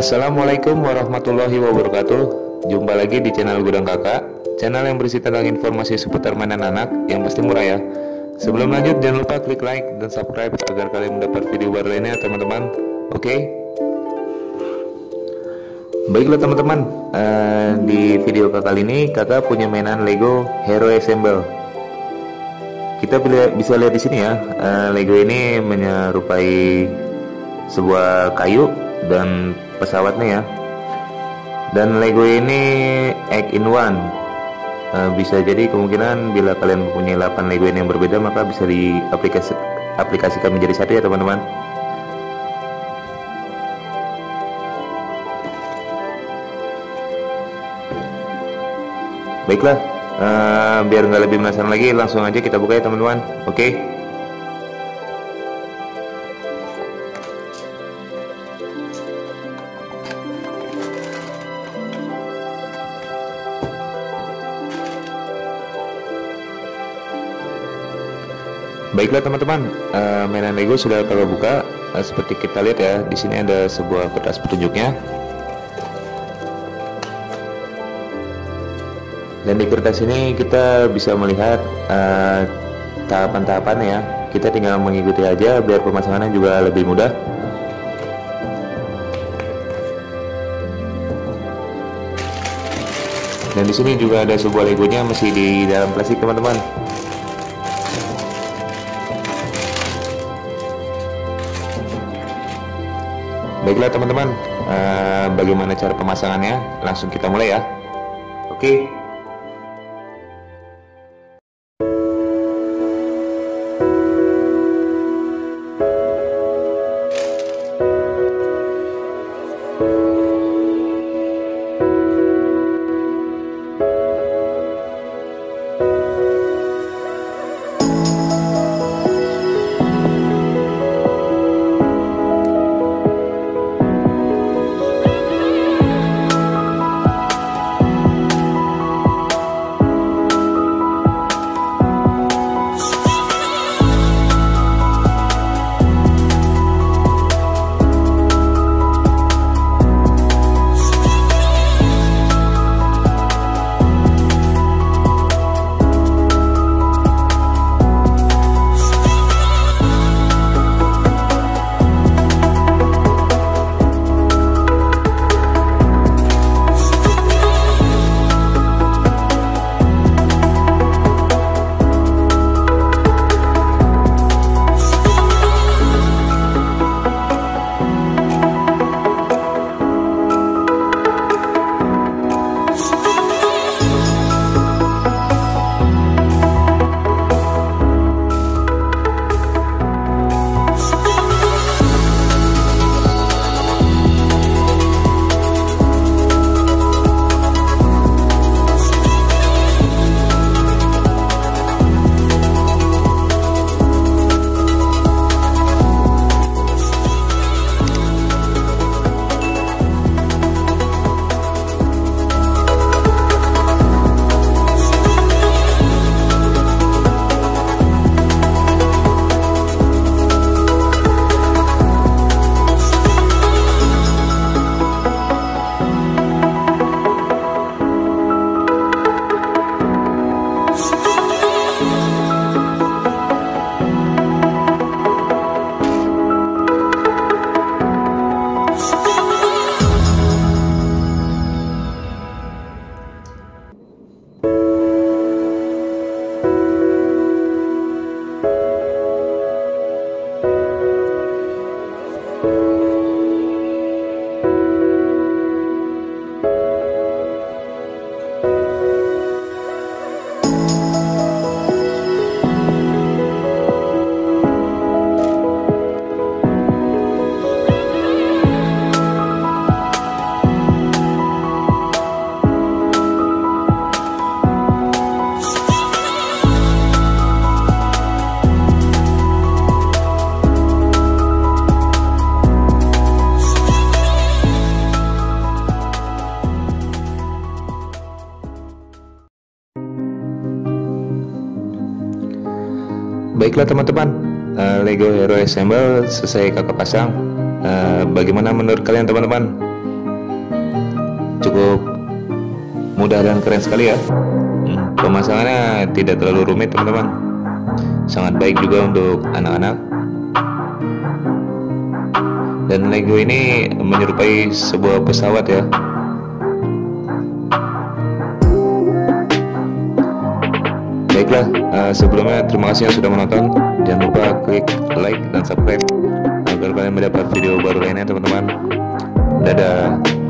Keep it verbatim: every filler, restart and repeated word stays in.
Assalamualaikum warahmatullahi wabarakatuh. Jumpa lagi di channel Gudang Kakak, channel yang berisi tentang informasi seputar mainan anak yang pasti murah ya. Sebelum lanjut, jangan lupa klik like dan subscribe agar kalian mendapat video baru lainnya teman-teman. Oke. Baiklah teman-teman, uh, di video kakak kali ini kakak punya mainan Lego Hero Assemble. Kita bisa lihat di sini ya, uh, Lego ini menyerupai sebuah kayu dan pesawatnya ya. Dan Lego ini eight in one. Uh, bisa jadi kemungkinan bila kalian mempunyai delapan Lego ini yang berbeda, maka bisa diaplikasi aplikasikan menjadi satu ya teman-teman. Baiklah, uh, biar nggak lebih penasaran lagi, langsung aja kita buka ya teman-teman. Oke. Okay. Baiklah teman-teman, uh, mainan Lego sudah kakak buka. Uh, seperti kita lihat ya, di sini ada sebuah kertas petunjuknya. Dan di kertas ini kita bisa melihat uh, tahapan-tahapannya ya. Kita tinggal mengikuti aja biar pemasangannya juga lebih mudah. Dan di sini juga ada sebuah Legonya masih di dalam plastik teman-teman. Baiklah teman-teman, uh, bagaimana cara pemasangannya? Langsung kita mulai ya. Oke. Okay. Baiklah teman-teman, uh, Lego Hero Assemble selesai kakak pasang. Uh, bagaimana menurut kalian teman-teman? cukup mudah dan keren sekali ya. Hmm, pemasangannya tidak terlalu rumit teman-teman, sangat baik juga untuk anak-anak. Dan Lego ini menyerupai sebuah pesawat ya. Baiklah, uh, sebelumnya terima kasih yang sudah menonton. Jangan lupa klik like dan subscribe agar kalian mendapat video baru lainnya teman-teman. Dadah.